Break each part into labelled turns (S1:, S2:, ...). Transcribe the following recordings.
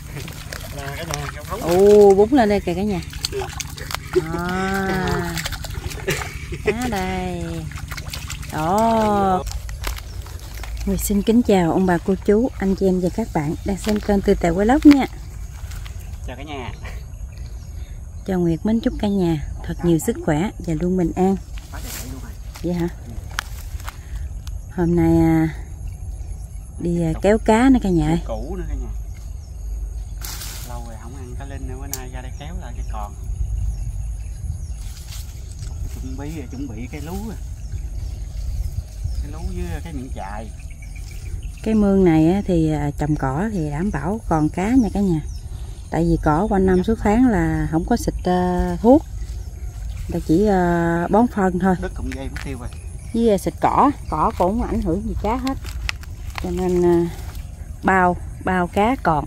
S1: Ồ, búng lên đây kìa cả nhà. Cá đây. Đó. Nguyệt xin kính chào ông bà cô chú, anh chị em và các bạn đang xem kênh Tươi Tài Vlog nha.
S2: Chào cả nhà.
S1: Chào Nguyệt mến chúc cả nhà thật nhiều sức khỏe và luôn bình an. Vậy hả? Hôm nay đi kéo cá nữa cả nhà ơi.
S2: Cũ nữa cả nhà. Lâu rồi không ăn cá linh nữa, bữa nay ra đây kéo lại cái còn. Chuẩn bị cái lú. Cái lú với cái miệng chài.
S1: Cái mương này thì trồng cỏ thì đảm bảo còn cá nha cả nhà. Tại vì cỏ quanh năm suốt tháng là không có xịt thuốc, ta chỉ bón phân thôi.
S2: Đất cũng dây mất tiêu rồi.
S1: Với xịt cỏ cũng không ảnh hưởng gì cá hết, cho nên bao cá còn.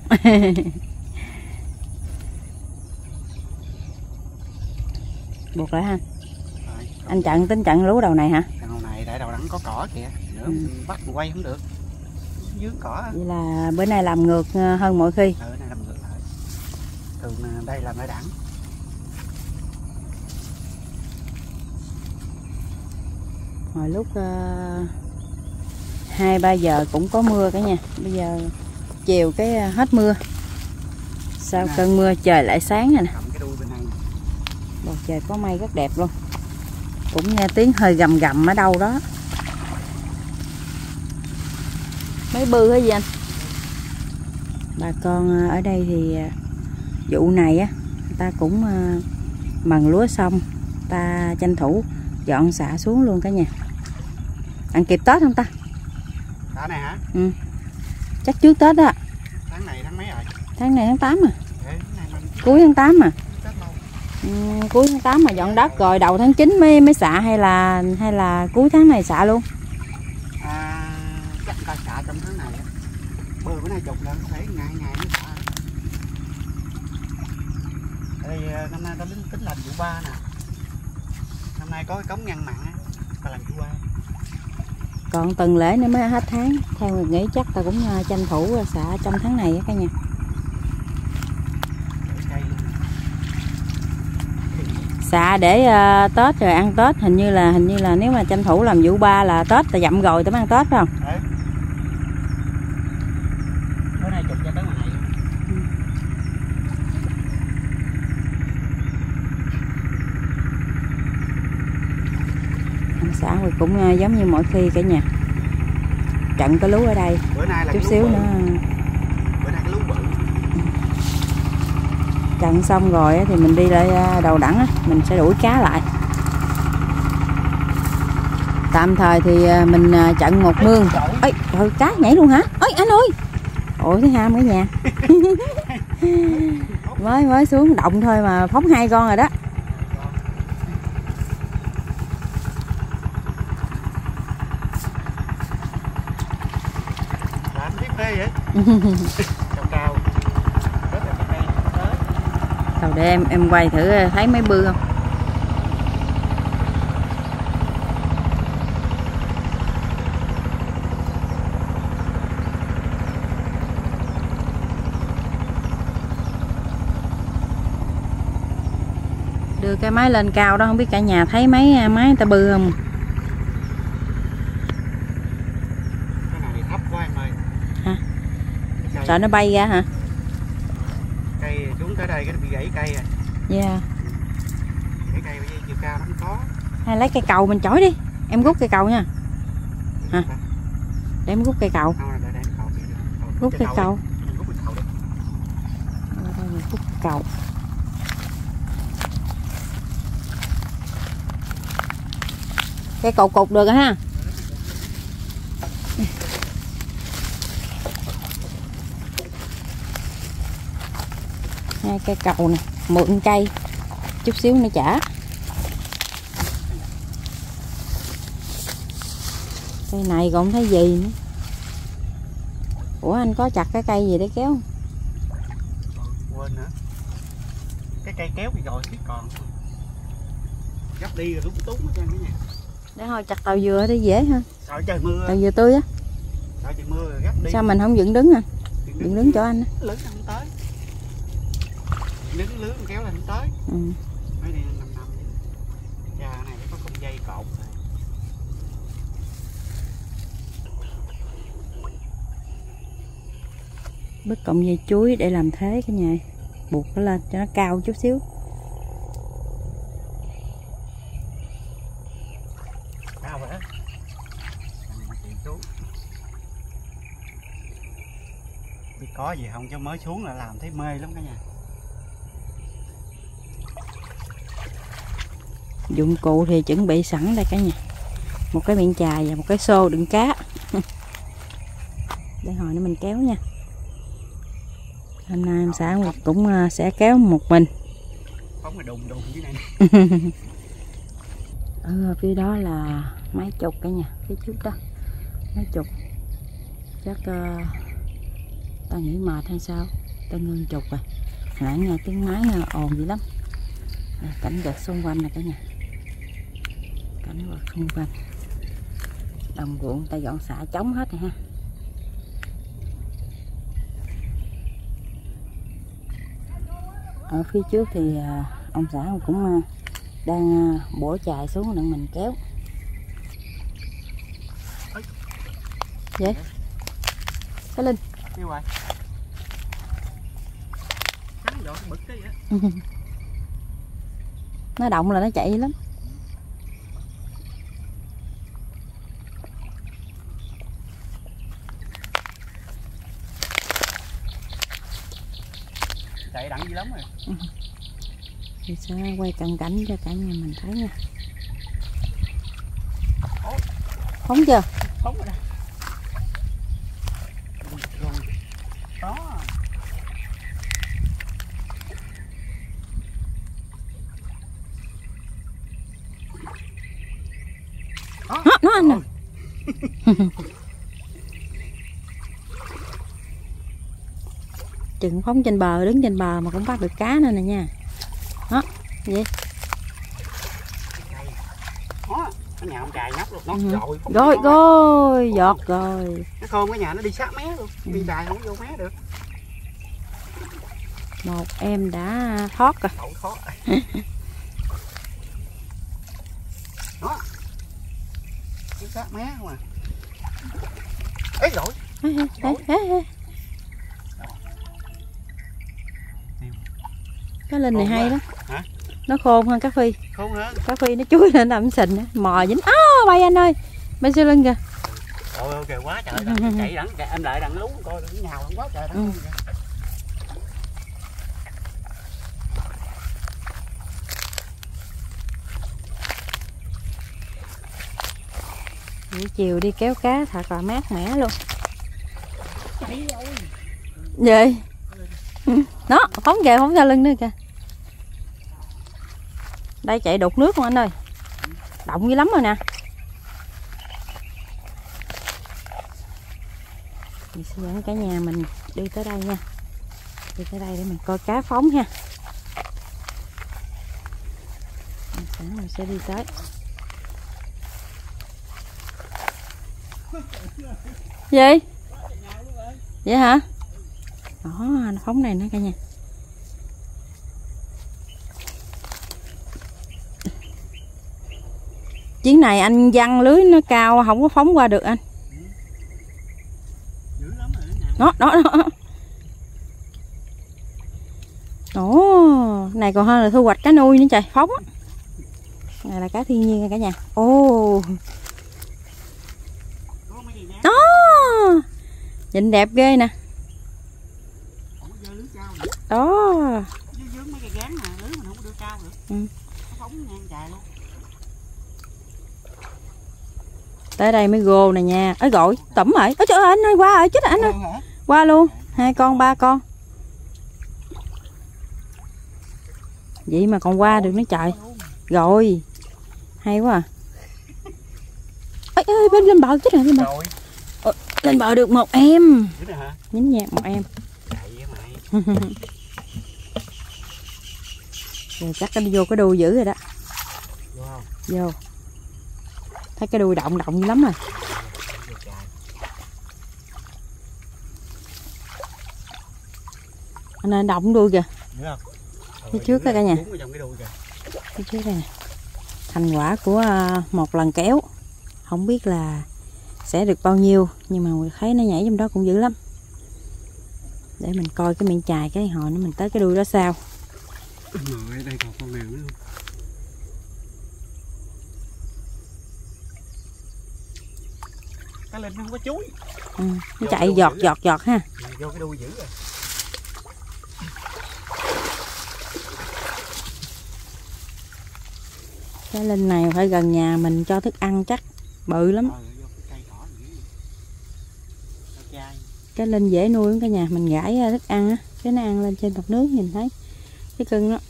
S1: Buộc lại ha. Anh tính chặn lú đầu này hả?
S2: Đầu này tại đầu đẳng có cỏ kìa, nữa bắt quay không được. Dưới cỏ.
S1: Vậy là bữa nay làm ngược hơn mọi khi.
S2: Bữa nay làm ngược lại. Thường đây làm lại đẳng.
S1: Hồi lúc 2-3 giờ cũng có mưa cả nhà. Bây giờ chiều cái hết mưa. Sau cơn mưa trời lại sáng rồi nè. Bầu trời có mây rất đẹp luôn. Cũng nghe tiếng hơi gầm gầm ở đâu đó. Mấy bư hả gì anh? Bà con ở đây thì vụ này á, ta cũng mần lúa xong, ta tranh thủ dọn xả xuống luôn cả nhà. Ăn kịp Tết không ta?
S2: Tháng này hả?
S1: Ừ. Chắc trước Tết đó.
S2: Tháng này tháng mấy rồi?
S1: Tháng này tháng 8 à. Cuối tháng 8 à. Cuối tháng 8 mà dọn đất rồi đầu tháng 9 mới xạ hay là cuối tháng này xạ luôn?
S2: Chắc ta xạ trong tháng này á. Bữa nay chục lần phải ngày mới xạ. Đây năm nay ta tính làm vụ 3 nè. Năm nay có cái cống ngăn mặn á, ta làm vụ 3.
S1: Còn tuần lễ nữa mới hết tháng. Theo người nghĩ chắc ta cũng tranh thủ xạ trong tháng này á cả nhà. Xạ để Tết rồi ăn Tết, hình như là nếu mà tranh thủ làm vụ 3 là Tết là dặm rồi tới ăn Tết phải không?
S2: Đấy. Bữa nay chụp ra tới ngoài này luôn.
S1: Anh xã cũng giống như mọi khi cả nhà. Trận có lú ở đây.
S2: Bữa nay là
S1: chút xíu nữa.
S2: Bữa nay cái lú bự.
S1: Trận xong rồi thì mình đi lại đầu đẳng á, mình sẽ đuổi cá lại. Tạm thời thì mình chặn một mương. Ê, trời, cá nhảy luôn hả? Ôi anh ơi. Ủa thấy ham cả nhà. mới xuống động thôi mà phóng 2 con rồi đó.
S2: Làm tiếp phê vậy? Cao.
S1: Rồi để em quay thử thấy mấy bư không. Đưa cái máy lên cao đó, không biết cả nhà thấy mấy máy người ta bư không.
S2: Cái này thấp quá em ơi.
S1: Hả? Sợ nó bay ra hả?
S2: Cây xuống tới đây cái bị gãy cây rồi.
S1: Yeah.
S2: Cái cây bây giờ chiều cao nó không có.
S1: Hay lấy cây cầu mình chổi đi. Em rút cây cầu nha. Hả? Để em rút cây cầu. Rút cây cầu.
S2: Mình rút cây cầu đi.
S1: Rút cây cầu. Cây cầu cục được rồi ha. Hai cây cầu nè, mượn cây chút xíu nữa trả. Cây này còn không thấy gì nữa. Ủa anh có chặt cái cây gì để kéo không?
S2: Quên nữa. Cái cây kéo bị rồi chứ còn. Gấp đi rồi lúng túng hết trơn cả nhà.
S1: Để thôi chặt tàu dừa để dễ hơn.
S2: Sợ trời mưa.
S1: Tàu dừa tươi á.
S2: Sợ trời mưa rồi gấp đi.
S1: Sao mình không dựng đứng à? Dựng đứng chỗ anh á.
S2: Lớn không tới. lính lưới kéo lên tới.
S1: Ừ.
S2: Mới đi 5 năm đi. Cha này có cọng dây cột rồi.
S1: Bứt cọng dây chuối để làm thế cả nhà, buộc nó lên cho nó cao chút xíu.
S2: Cao rồi đó. Có gì không chứ mới xuống là làm thấy mê lắm cả nhà.
S1: Dụng cụ thì chuẩn bị sẵn đây cả nhà, một cái miệng chài và một cái xô đựng cá. Để hồi nữa mình kéo nha. Hôm nay em xã cũng sẽ kéo một mình.
S2: Phóng cái đùng dưới này.
S1: Ở phía đó là mấy chục cả nhà, phía trước đó mấy chục. Chắc ta nghĩ mệt hay sao, ta ngưng chục rồi. Nãy nghe tiếng máy ồn dữ lắm. Cảnh vật xung quanh này cả nhà, cảnh vật xung quanh đồng ruộng ta dọn xả trống hết rồi ha. Ở phía trước thì ông xã cũng đang bổ chài xuống đặng mình kéo. Vậy cái Linh
S2: đi hoài cắn vô cái bực cái vậy.
S1: Nó động là nó chạy lắm.
S2: Chạy đặng dữ lắm rồi.
S1: Thì sẽ quay cận cảnh cho cả nhà mình thấy nha. Phóng chưa?
S2: Phóng rồi đó. Đó.
S1: Nó anh nè. Chừng phóng trên bờ, đứng trên bờ mà cũng bắt được cá nữa nè nha. Đó, vậy.
S2: Đó, cái nhà ông chài nhóc luôn, nó
S1: Rồi, giọt rồi.
S2: Nó khôn cái nhà nó đi sát mé luôn, đi chài không vô mé được.
S1: Một em đã thoát rồi.
S2: Thoát. Đó. Đi sát mé không à. Ê rồi.
S1: Cái Linh này hay lắm.
S2: Hả?
S1: Nó khôn hơn cá phi.
S2: Khôn hơn.
S1: Cá phi nó chui lên làm sình á, mò dính. Bay anh ơi. Bay sau lưng kìa.
S2: Trời ơi kìa quá trời, chạy đẳng em lại đặng lú coi đừng nhào quá trời đẳng.
S1: Buổi chiều đi kéo cá thật là mát mẻ luôn. Vậy nó phóng kìa, phóng ra lưng nữa kìa. Đây chạy đục nước luôn anh ơi, động dữ lắm rồi nè. Mình sẽ dẫn cả nhà mình đi tới đây nha, đi tới đây để mình coi cá phóng ha. Mình sẽ đi tới. Gì? Vậy hả? Đó, nó phóng này nữa cả nhà. Chuyến này anh văng lưới nó cao không có phóng qua được anh. Đó. Ồ, này còn hơn là thu hoạch cá nuôi nữa trời, phóng á. Này là cá thiên nhiên nha cả nhà. Ồ. Đó. Nhìn đẹp ghê nè. Đó. Tới đây mới gô nè nha. Ơi gọi tẩm rồi. Ôi trời ơi anh ơi, qua rồi chết anh ơi. Qua luôn, 2 con 3 con. Vậy mà còn qua được nữa trời. Rồi. Hay quá à. Ê, bên lên bờ chết rồi lên bờ. Lên bờ được một em. Nhín nhạc một em. Rồi chắc nó vô cái đuôi dữ rồi đó. Vô. Thấy cái đuôi động dữ lắm rồi. Anh ơi động đuôi kìa. Phía trước đó cả nhà.
S2: Cái
S1: Phía trước đây nè. Thành quả của một lần kéo. Không biết là sẽ được bao nhiêu, nhưng mà thấy nó nhảy trong đó cũng dữ lắm. Để mình coi cái miệng chài cái hồi nó mình tới cái đuôi đó sao.
S2: Rồi đây còn con nào nữa không? Cái lên nó không có chuối.
S1: Nó chạy giọt ha.
S2: Vô cái đuôi dữ rồi.
S1: Cái linh này phải gần nhà mình cho thức ăn chắc bự lắm. Cái linh dễ nuôi lắm cả nhà, mình gãi thức ăn á, cái nó ăn lên trên mặt nước nhìn thấy cái cưng đó.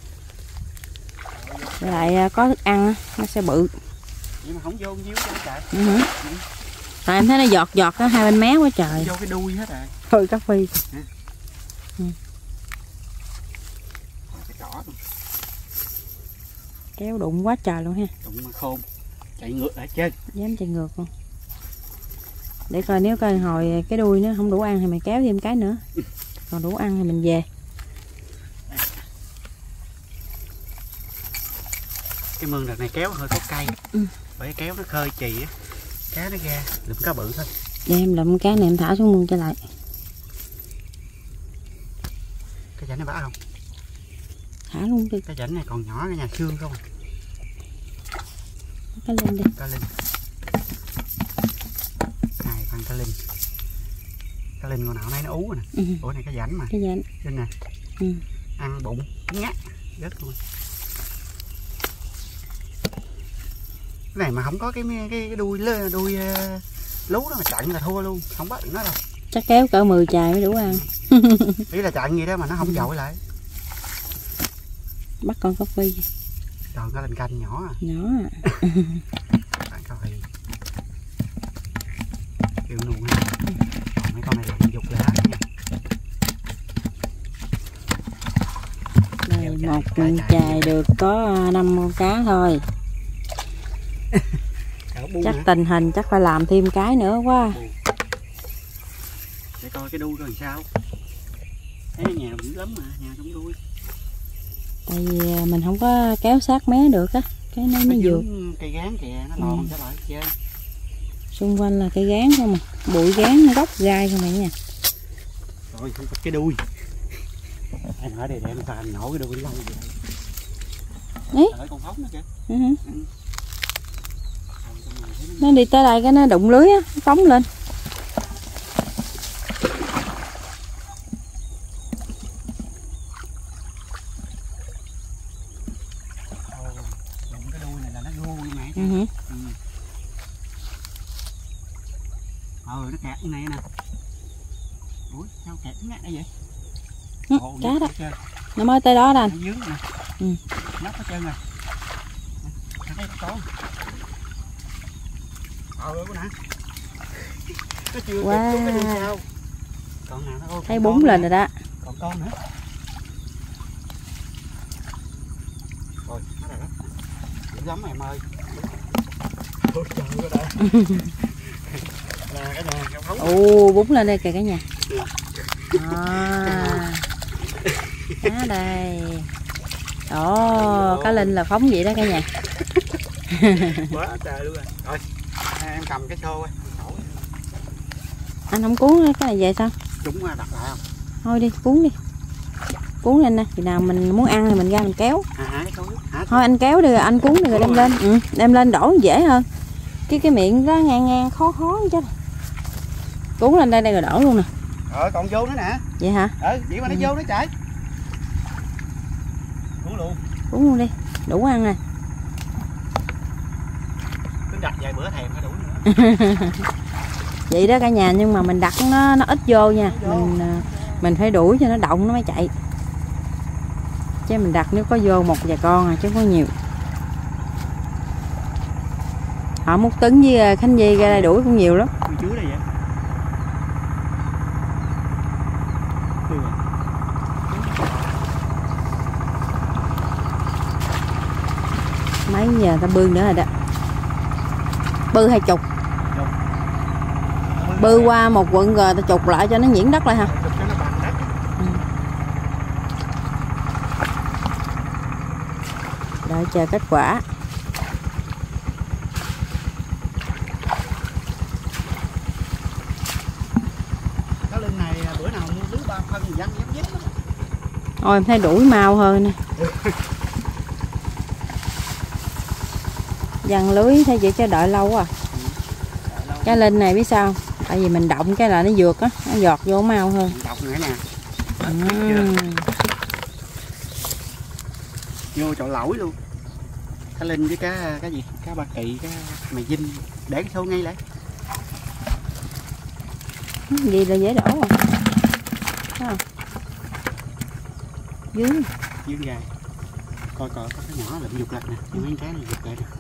S1: Lại có thức ăn á, nó sẽ bự.
S2: Nhưng mà không vô nhiêu trời.
S1: Tại em thấy nó giọt á, hai bên mé quá trời.
S2: Vô cái đuôi hết rồi.
S1: Thôi cá phi. Kéo đụng quá trời luôn ha.
S2: Đụng mà khôn. Chạy ngược lại chơi.
S1: Dám chạy ngược luôn. Để coi nếu coi hồi cái đuôi nó không đủ ăn thì mày kéo thêm cái nữa. Còn đủ ăn thì mình về.
S2: Cái mương đợt này kéo hơi có cay. Bởi kéo nó khơi chì á. Cá nó ra, lụm cá bự thôi.
S1: Để em lụm cá này em thả xuống mương trở lại.
S2: Cái rãnh này bả không?
S1: Thả luôn đi.
S2: Cái rãnh này còn nhỏ, cái nhà xương không.
S1: Cá linh đi.
S2: Cá linh. Này con cá linh. Cá linh con nào nấy nó ú rồi nè. Ủa này cái rãnh mà.
S1: Cái rãnh.
S2: Linh nè. Ăn bụng ngắt rất luôn. Cái này mà không có cái đuôi lú đó mà chặn là thua luôn, không bắt được nó đâu.
S1: Chắc kéo cỡ 10 chài mới đủ ăn.
S2: Ý là chặn gì đó mà nó không dội lại.
S1: Bắt con cá phi.
S2: Còn có lên canh nhỏ à.
S1: Nhỏ à.
S2: Bạn cá phi. Kiểu nuôi ha. Còn mấy con này là dục lá nha.
S1: Đây một chài được có 5 con cá thôi. Chắc nữa. Tình hình chắc phải làm thêm cái nữa quá.
S2: Để coi cái đuôi coi làm sao. Thấy nhà dữ lắm mà, nhà không đuôi.
S1: Tại vì mình không có kéo sát mé được á, cái nó vừa.
S2: Cây gán kìa, nó lòn trở lại chơi.
S1: Xung quanh là cây gán không mà, bụi gán gốc gai không này nha.
S2: Rồi không có cái đuôi. Anh hỏi đây để nó anh nổ cái đuôi lâu vậy. Đấy. Con phóng nó kìa.
S1: Nó đi tới đây cái nó đụng lưới á, nó phóng lên.
S2: Cái đuôi này là nó gu như này. Nó kẹt cái này nè. Ủa sao kẹt cái ngắt vậy?
S1: Cá đó. Nó mới tới đó đó anh.
S2: Nó dướng nè. Nắp hết trơn rồi. Thấy con. Nè. Nó chưa wow. Còn nào nó
S1: thấy 4 lần rồi đó.
S2: Còn con nữa. Rồi, nó rồi đó. Dữ lắm em ơi. Ôi trời ơi đây. Là cái nhà không.
S1: Ồ, 4 lên đây kìa cả nhà. Cá đây. Ồ, cá linh là phóng vậy đó cả nhà.
S2: Quá trời luôn rồi. Rồi, em cầm cái xô ấy.
S1: Anh không cuốn cái này về sao?
S2: Chúng đặt lại không?
S1: Thôi đi, cuốn đi. Cuốn lên nè, khi nào mình muốn ăn thì mình ra mình kéo. Thôi anh kéo đi rồi anh cuốn đi rồi đem lên. Đem lên đổ dễ hơn. Cái miệng đó ngang khó chứ. Cuốn lên đây rồi đổ luôn nè.
S2: Rồi còn vô nữa nè.
S1: Vậy hả?
S2: Vậy mà nó vô nữa chạy. Cuốn luôn.
S1: Cuốn luôn đi, đủ ăn nè.
S2: Cứ đặt vài bữa thèm phải đủ nữa.
S1: Vậy đó cả nhà, nhưng mà mình đặt nó ít vô nha. Mình phải đuổi cho nó động nó mới chạy. Chứ mình đặt nếu có vô một vài con à chứ không có nhiều. Họ Mút Tấn với Khánh Di ra đây đuổi cũng nhiều lắm.
S2: Dưới đây vậy.
S1: Mấy giờ ta bươn nữa rồi đó. Bư 20. Bư qua một quận rồi ta chụp lại cho nó nhuyễn đất lại hả? Đợi chờ kết quả.
S2: Cá linh này bữa nào mua lưới 3 phân thì văng dám dép lắm.
S1: Ôi em thấy đuổi mau hơn nè. Văng lưới thấy vậy cho đợi lâu à. Cá linh này biết sao? Tại vì mình động cái là nó vượt á, nó giọt vô mau hơn.
S2: Đọc nữa nè. Vô chỗ lỗi luôn. Cá linh với cá gì? Cá ba kỳ, cá mày dinh để cái số ngay lại.
S1: Gì là dễ đổ à? Thấy không? Dướng.
S2: Dướng dài. Coi có cái nhỏ lụm dục lật nè, mấy cái này dục lại nè.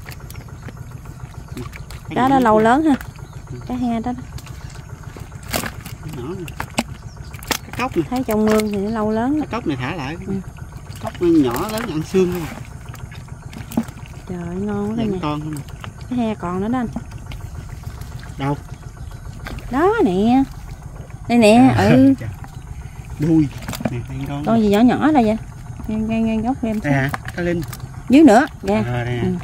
S1: Cá đó lâu lớn ha. Cá he đó.
S2: Cái nhỏ nè. Cái cốc nè.
S1: Thấy trong mương thì nó lâu lớn.
S2: Cái cốc này thả lại. Cốc nhỏ lớn ăn xương thôi.
S1: Trời ơi, ngon quá nè.
S2: Con không.
S1: Cái he còn nữa đó anh.
S2: Đâu?
S1: Đó nè. Đây nè,
S2: Đuôi. Nè,
S1: con gì nhỏ nhỏ đây vậy? Ngang gốc em.
S2: Đây hả? Cá linh.
S1: Dưới nữa, ra.
S2: Đây nè.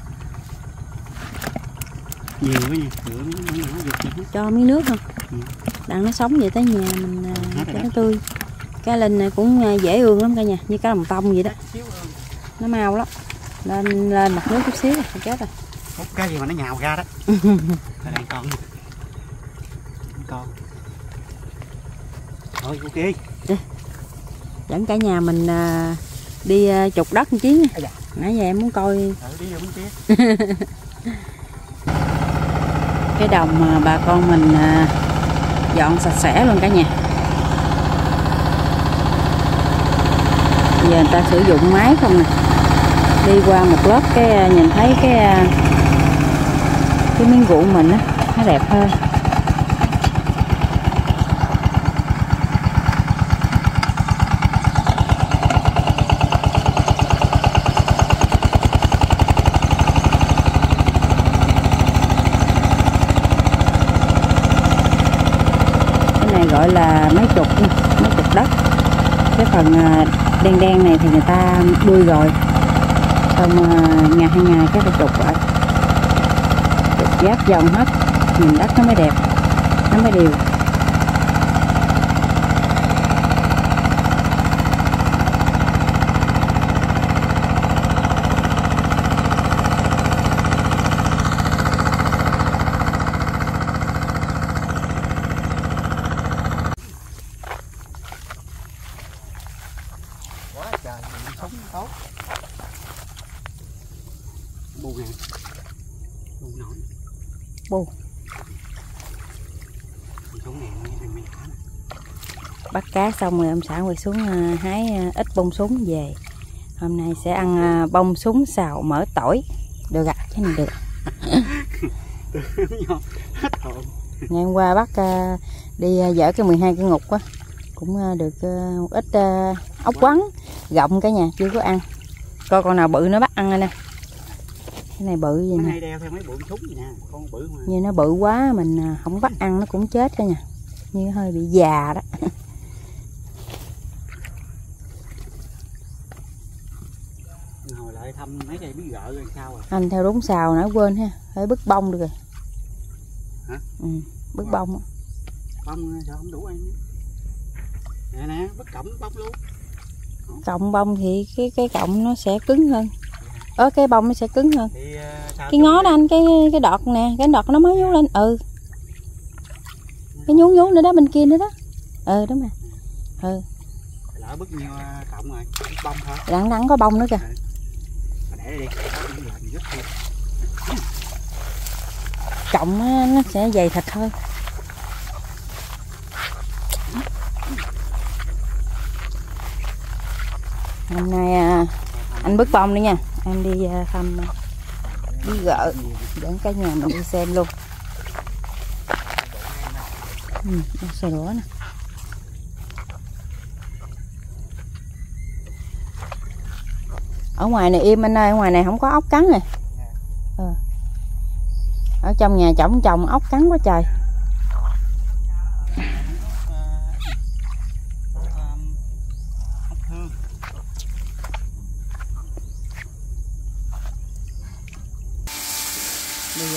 S2: Nhiều quá nha, rửa mấy nhỏ giật nữa.
S1: Cho miếng nước không? Đặng nó sống vậy tới nhà mình cho nó tươi. Cá linh này cũng dễ ương lắm cả nhà, như cá đồng tông vậy đó. Nó mau lắm. Lên mặt nước chút xíu rồi chết rồi.
S2: Hút cái gì mà nó nhào ra đó. Đang con. Con. Thôi ok.
S1: Đi. Dẫn cả nhà mình đi chục đất một chuyến nha. Nãy giờ em muốn coi.
S2: Đi vô bên kia.
S1: Cái đồng mà bà con mình dọn sạch sẽ luôn cả nhà. Giờ người ta sử dụng máy không nè. Đi qua một lớp cái nhìn thấy cái miếng ruộng mình á nó đẹp hơn. Gọi là mấy chục đất. Cái phần đen đen này thì người ta đuôi rồi, xong ngày hai ngày cái phải chục lại, chục giáp vòng hết, nhìn đất nó mới đẹp, nó mới đều.
S2: Sống tốt. Bu nè. Bu nổi.
S1: Bu.
S2: Sống nè, mấy cá.
S1: Bắt cá xong rồi ông xã quay xuống hái ít bông súng về. Hôm nay sẽ ăn bông súng xào mỡ tỏi. Được ạ, cái này được. Ngày hôm qua bắt đi dỡ cái 12 cái ngục á, cũng được một ít ốc quắn gọng cả nhà, chưa có ăn. Coi con nào bự nó bắt ăn rồi nè. Cái này bự gì nè.
S2: Đeo theo mấy bự súng gì nè, con bự mà.
S1: Như nó bự quá mình không bắt ăn nó cũng chết cả nhà. Như hơi bị già đó.
S2: Hồi lại thăm mấy cây bí gợ rồi sao rồi?
S1: Anh theo đúng xào nãy quên ha, phải bứt bông được rồi.
S2: Hả?
S1: Ừ, bứt bông.
S2: Bông sao không đủ ăn? Nè nè, bứt cọng bông luôn.
S1: Cọng bông thì cái cọng nó sẽ cứng hơn. Cái bông nó sẽ cứng hơn.
S2: Thì,
S1: cái ngó đó anh, cái đọt nè, cái đọt nó mới nhú lên. Cái nhú nữa đó, bên kia nữa đó. Đúng rồi.
S2: Lỡ bứt nhiêu cọng rồi, bứt bông thôi.
S1: Đặng có bông nữa kìa.
S2: Để đi.
S1: Cọng nó sẽ dày thịt hơn. Hôm nay anh bứt bông nữa nha. Em đi thăm bí gợ, dẫn cả nhà mình đi xem luôn. Xe đũa nè. Ở ngoài này im anh ơi, ở ngoài này không có ốc cắn nè. Ở trong nhà trồng ốc cắn quá trời.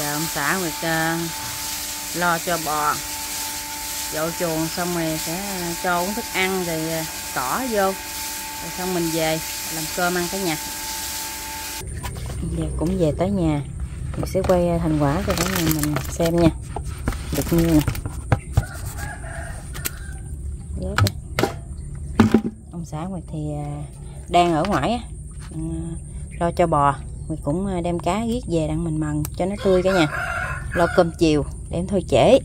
S1: ông xã Nguyệt lo cho bò dậu chuồng, xong rồi sẽ cho uống thức ăn rồi cỏ vô, rồi xong mình về làm cơm ăn cả nhà. Giờ cũng về tới nhà, mình sẽ quay thành quả cho cả nhà mình xem nha. Được nhiêu nè. Ông xã Nguyệt thì đang ở ngoài á, lo cho bò. Nguyệt cũng đem cá giết về đặng mình mần cho nó tươi cả nhà. Lo cơm chiều để thôi trễ.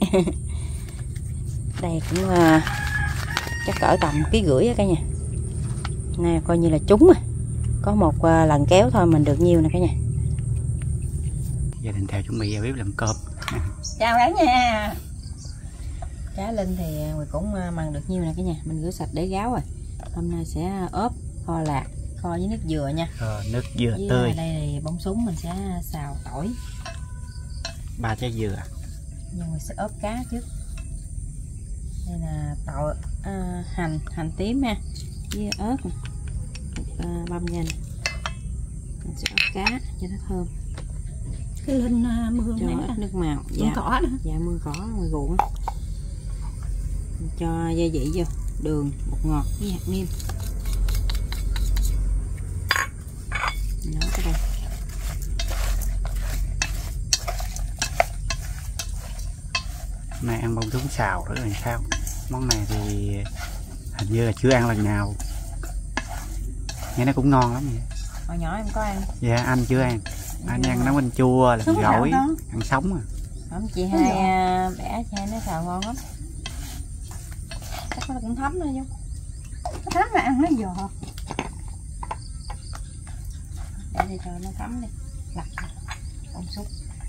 S1: Đây cũng chắc cỡ tầm 1,5 kg á cả nhà. Nè coi như là trúng rồi. Có một lần kéo thôi mình được nhiêu nè cả nhà.
S2: Gia đình Thèo chuẩn bị vào bếp làm cơm.
S1: Chào cả nhà. Cá Linh thì Nguyệt cũng mần được nhiêu nè cả nhà. Mình rửa sạch để ráo rồi. Hôm nay sẽ ốp kho lạc, kho với nước dừa nha.
S2: Nước dừa
S1: với
S2: tươi.
S1: Đây thì bông súng mình sẽ xào tỏi.
S2: 3 trái dừa.
S1: Nhưng mình sẽ ốp cá trước. Đây là tỏi, hành tím ha, với ớt nè. Băm ra nè. Mình sẽ ốp cá cho nó thơm.
S3: Cái Linh mương
S1: cho
S3: này
S1: ít nước màu.
S3: mương cỏ nữa.
S1: Dạ mương cỏ ngoài ruộng. Cho gia vị vô, đường, bột ngọt với hạt nêm. Mình nấu cái đây.
S2: Hôm nay ăn bông súng xào rất là sao. Món này thì hình như là chưa ăn lần nào. Nghe nó cũng ngon lắm vậy.
S1: Hồi nhỏ em có ăn.
S2: Dạ anh chưa ăn. Anh ăn nấu canh chua, làm gỏi, ăn sống à.
S1: Không chị hai bẻ cho nó xào ngon lắm. Chắc nó cũng thấm thôi chứ.
S3: Nó thấm là ăn nó giò.
S1: Để đi cho nó thấm đi. Lặt bông súng.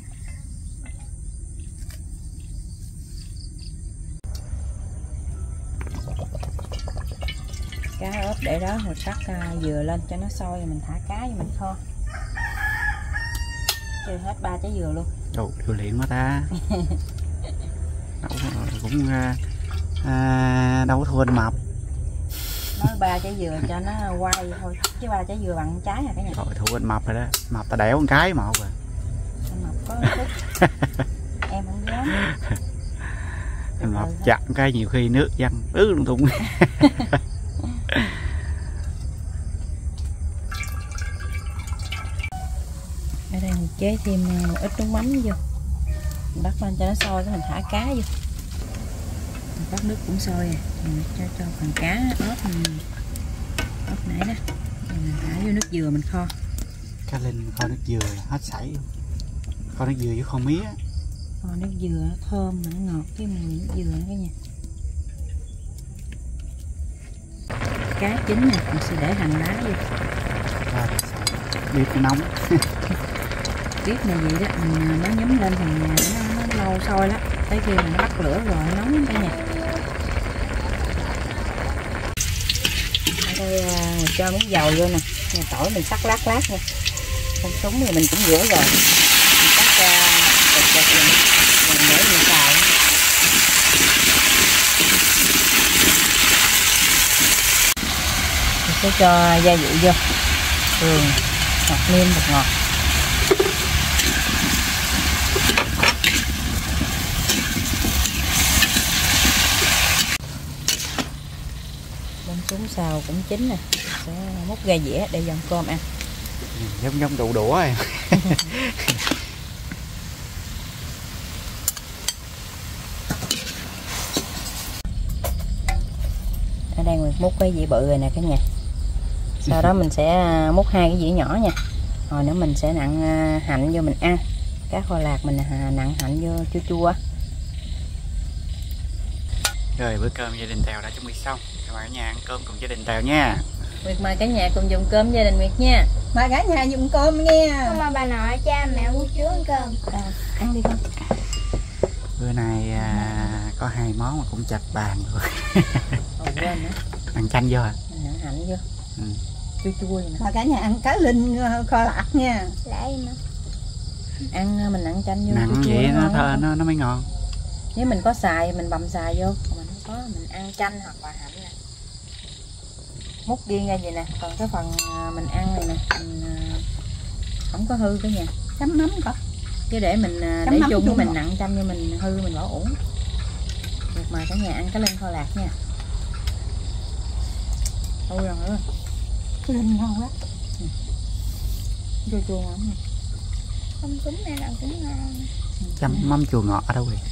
S1: Cá ốp để đó rồi cắt dừa lên cho nó sôi, rồi mình thả cá và mình kho. Chơi hết 3 trái dừa luôn.
S2: Đồ điều luyện quá ta. Cũng đâu có thua anh Mập.
S1: Nói 3 trái dừa cho nó quay thôi, chứ 3 trái dừa bằng trái à cả nhà.
S2: Rồi thua anh Mập rồi đó. Mập ta đẻo một cái một rồi.
S1: Anh Mập có thích. Em không dám.
S2: Anh Mập chặt cái nhiều khi nước văng lung tung.
S1: Ở đây mình chế thêm một ít nước mắm vô, mình bắt lên cho nó sôi, cái mình thả cá vô. Mình bắt nước cũng sôi rồi, mình cho phần cá ốp mình ốp nãy đó, rồi mình thả vô nước dừa mình kho.
S2: Cá Linh kho nước dừa hết sảy. Kho nước dừa với kho mía.
S1: Kho nước dừa thơm mà nó ngọt cái mùi nước dừa đó cả nhà. Cá chín nè, mình sẽ để hành lá vô.
S2: Bếp nó nóng.
S1: Bếp là vậy đó, mình nó nhúm lên thì nó lâu sôi lắm. Tới khi mình bắt lửa rồi nó nóng lắm cả nhà. Ở đây mình cho miếng dầu vô nè. Nhà tỏi mình sắc lát nha. Con súng thì mình cũng rửa rồi. Mình cắt chật rồi để mình xào. Mình sẽ cho gia vị vô. Đường, hạt nêm, bột ngọt. Bông súng xào cũng chín nè, sẽ múc ra dĩa để dọn cơm ăn.
S2: Giống đậu đũa rồi.
S1: Ở đây Nguyệt múc cái dĩa bự rồi nè cả nhà. Sau đó mình sẽ múc 2 cái dĩa nhỏ nha. Rồi nữa mình sẽ nặn hạnh vô mình ăn. Cá kho lạc mình nặn hạnh vô chua chua.
S2: Rồi bữa cơm gia đình Tèo đã chuẩn bị xong. Các bạn ở nhà ăn cơm cùng gia đình Tèo nha.
S1: Nguyệt mời cả nhà cùng dùng cơm gia đình Nguyệt nha.
S3: Mời cả nhà dùng cơm nghe.
S4: Không mà bà nội cha mẹ uống trước ăn cơm.
S1: Ăn đi con.
S2: Bữa nay có 2 món mà cũng chật bàn rồi.
S1: Quên nữa.
S2: Ăn chanh vô à?
S1: Mình nặn hạnh vô. Chua chua vậy nè.
S3: Mời cả nhà ăn cá Linh kho lạc nha.
S4: Lại nữa.
S1: Ăn mình nặn chanh vô.
S2: Nặng
S1: chua chua
S2: vậy
S1: ngon.
S2: nó mới ngon.
S1: Nếu mình có xài mình bầm xài vô, còn mình không có mình ăn chanh hoặc là hạnh nè. Múc riêng ra vậy nè, còn cái phần mình ăn này nè, mình không có hư cả nhà.
S3: Chấm nấm coi.
S1: Chứ để mình
S3: Chấm
S1: để
S3: mắm
S1: chung
S3: chung
S1: mình
S3: ngọt.
S1: nặng trăm như mình hư mình bỏ uổng. Được mà cả nhà ăn cá linh kho lạc nha. Ôi rồi nữa.
S3: Cá linh ngon quá.
S1: Chua chua ngon.
S4: Không cúng này là cũng ngon.
S2: Chấm mắm chua ngọt ở đâu rồi.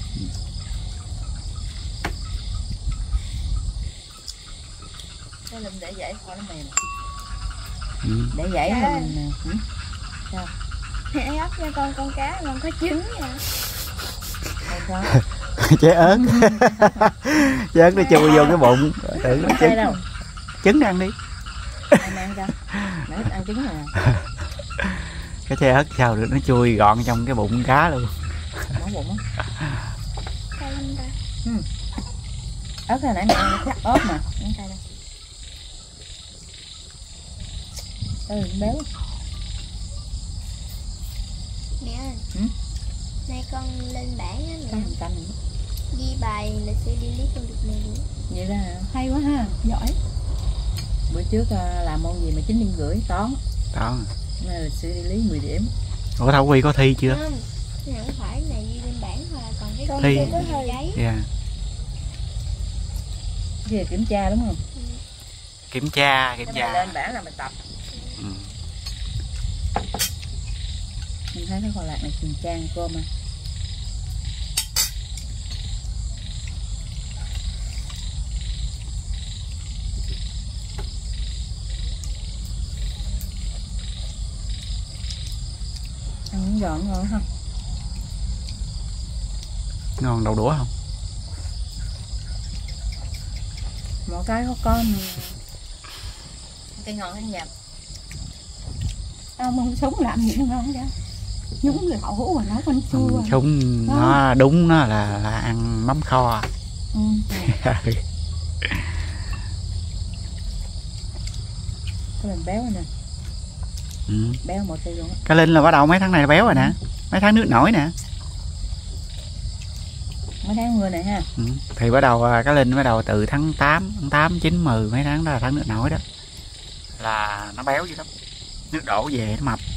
S1: Cá linh để dãy kho nó mềm.
S2: Ừ.
S1: Để dãy là mình
S4: Mẹ gấp cho con cá còn có trứng nha.
S1: thôi sao?
S2: Trái ớt. Trái ớt nó chui vô cái bụng. Tưởng nó
S1: Không
S2: trứng.
S1: đâu.
S2: Trứng ăn đi.
S1: Em ăn cho. Mẹ thích ăn trứng rồi.
S2: Cái trái ớt sao được, nó chui gọn trong cái bụng cá luôn.
S1: Nấu bụng á.
S4: Cá linh ta.
S1: Ớt hồi nãy mẹ ăn chắc ớt mà. Ăn cay đâu. Béo.
S4: Mẹ ơi.
S1: Ừ?
S4: Nay con lên bảng á mẹ.
S1: Canh canh.
S4: Ghi bài lịch sử địa lý con được 10 điểm.
S1: Vậy là
S3: Hay quá ha, giỏi.
S1: bữa trước làm môn gì mà 9 điểm rưỡi toán.
S2: Đó.
S1: Nay lịch sử địa lý 10 điểm.
S2: Ủa Thảo Quy có thi chưa?
S4: Không. Không phải này ghi lên bảng thôi, còn cái
S2: Thi.
S4: con có hơi giấy.
S2: Dạ.
S1: Cái gì kiểm tra đúng không?
S2: Kiểm tra.
S1: Cái này lên bảng là mình tập.
S2: Ừ.
S1: Mình thấy cái kho lạc này chừng trang cơm à. Ăn miếng giòn ngon không?
S2: Ngon đậu đũa không?
S1: Mỗi cái có cái ngon hết nhầm.
S3: Tao mong sống làm gì ngon chứ. Nhúng lẩu mà nấu con chua.
S2: Súng nó đúng nó là ăn mắm kho.
S3: Ừ.
S1: Cái mình béo này nè.
S2: Ừ.
S1: Béo một tay luôn á.
S2: Cá Linh là bắt đầu mấy tháng này là béo rồi nè. Mấy tháng nước nổi nè.
S1: Mấy tháng mưa này ha.
S2: Ừ. Thì bắt đầu Cá Linh bắt đầu từ tháng 8, 9, 10 mấy tháng đó là tháng nước nổi đó. Là nó béo dữ lắm. Nước đổ về nó mập.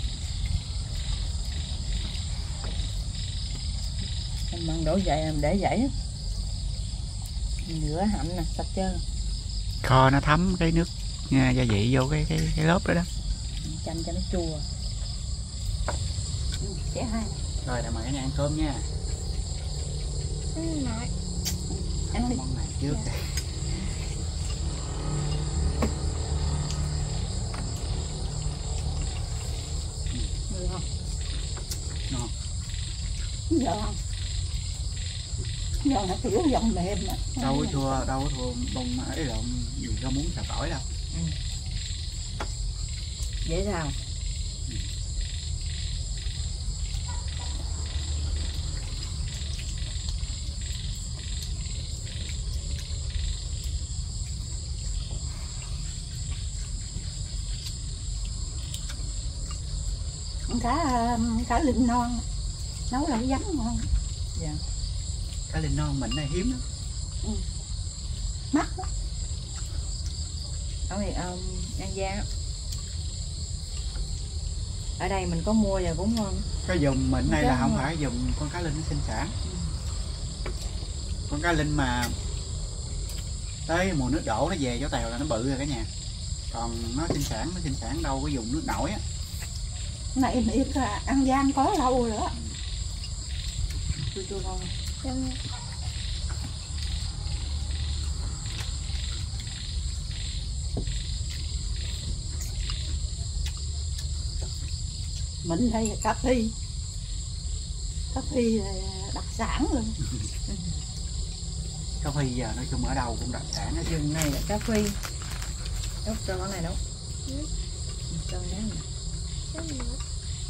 S1: Mình mặn đổ dậy mình để dậy á. Mình rửa hạnh nè, sạch trơn.
S2: Kho nó thấm cái nước gia vị vô cái lớp đó đó.
S1: Chanh cho nó chua.
S3: Sẽ hay.
S2: Rồi là mời cả nhà ăn cơm nha.
S4: Nội.
S3: Ăn đi.
S2: Món này trước.
S1: Được không?
S2: Ngon.
S3: Giòn. Giòn là kiểu giòn mềm nè.
S2: Đâu có thua bông ấy là dù rau muống xào tỏi đâu.
S1: Dễ sao?
S3: Cá linh non nấu lẩu giấm ngon.
S1: Dạ.
S2: Cá Linh non mình này hiếm lắm.
S3: Mắc lắm.
S1: Ở này An Giang á. Ở đây mình có mua và cũng ngon.
S2: Cái vùng mình này
S1: Cái
S2: là không
S1: ngon.
S2: phải vùng con cá Linh nó sinh sản. Con cá Linh mà tới mùa nước đổ nó về chỗ Tèo là nó bự rồi cả nhà. Còn nó sinh sản đâu có dùng nước nổi á.
S3: Này biết là An Giang có lâu rồi đó.
S1: Chua chua ngon.
S4: Trong
S3: Mình đây là cá phi. Cá phi là đặc sản luôn.
S2: Cá phi giờ nói chung ở đâu cũng đặc sản hết.
S1: Rừng này là cá phi. Đốt cho món này đâu. Cân đá này.
S4: cái gì nữa?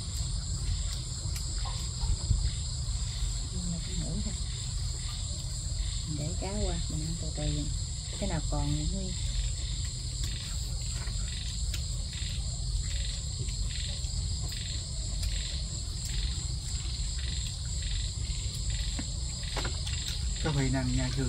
S1: Mình để cá qua mình ăn từ từ. Cái nào còn thì nguyên.
S2: Cá phi năng nha Trương.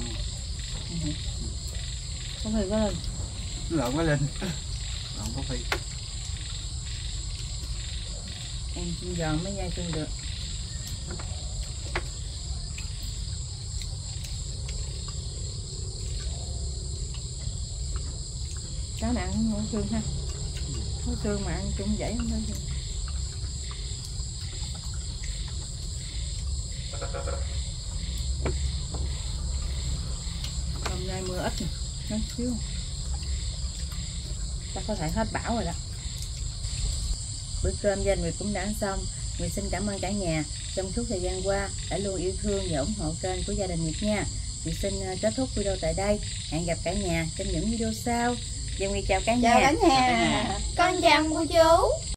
S1: Có phi có lên.
S2: Lộn cá Linh. Lộn cá phi.
S1: Ăn giòn mới nhai chung được.
S3: cá này ăn ngon xương ha, có xương mà ăn chung vậy không thôi. Hôm nay mưa ít nè, nó xíu chắc có thể hết bão rồi đó. Bữa cơm gia đình Nguyệt cũng đã ăn xong. Nguyệt xin cảm ơn cả nhà trong suốt thời gian qua đã luôn yêu thương và ủng hộ kênh của gia đình Nguyệt nha. Nguyệt xin kết thúc video tại đây. Hẹn gặp cả nhà trong những video sau. Và Nguyệt chào cả nhà.
S4: Chào cả nhà. Con chào cô chú.